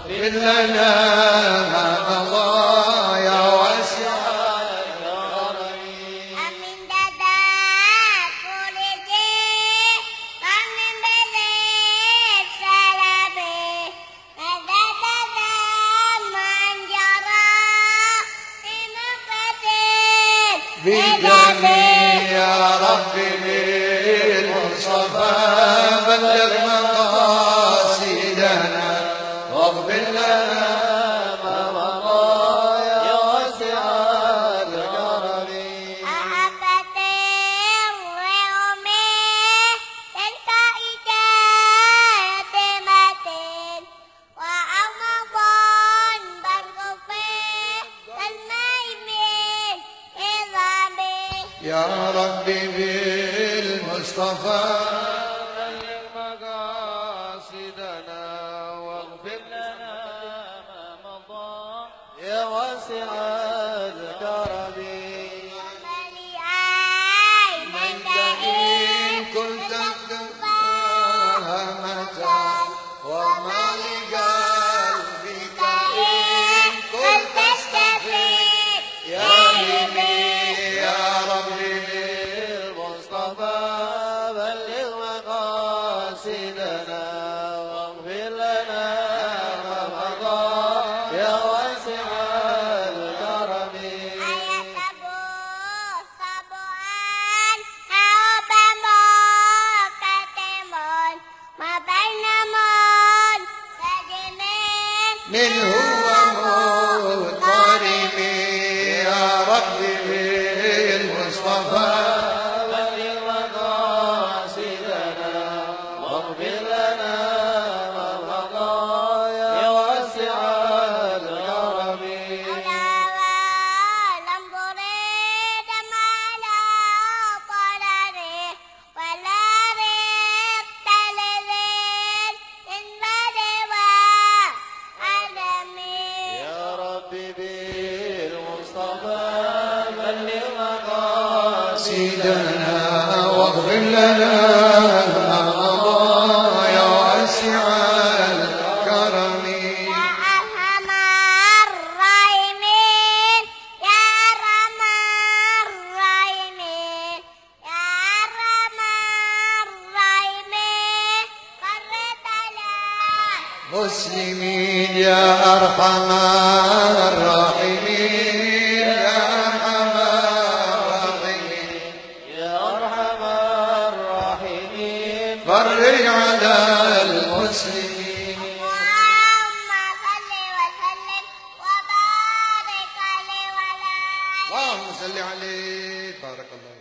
لنا ما مضى يا واسع الكرم. Amin dada kuliji amin beli salabe dada dada manjara imakatin بدمي يا ربي بالمصطفى بلغ مقاصدنا واغفر لنا ما مضى يا واسع الكرم. ahabatin reome tenta ijat matin wa amagon bargofe talmaimin izabe. يا ربي بالمصطفى بلغ مقاصدنا واغفر لنا ما مضى يا واسع الكرم. من دائم كنت فهمة وما لقلبك إن كنت تستفيد يا نبي يا ربي بالمصطفى بلغ مقاصدنا واغفر لنا ما مضى يا واسع الكرم. من هو مضطرب يا ربي بالمصطفى بلغ مقاصدنا واغفر لنا ما مضى يا واسع الكرم. يا ربي بالمصطفى بلغ مقاصدنا سيدنا واغفر لنا ما مضى يا واسع الكرم. مسلمين يا أرحم الراحمين يا أرحم الراحمين يا أرحم الراحمين فرج على المسلمين. اللهم صل وسلم وبارك عليه وعلى آله. اللهم صل عليه بارك الله.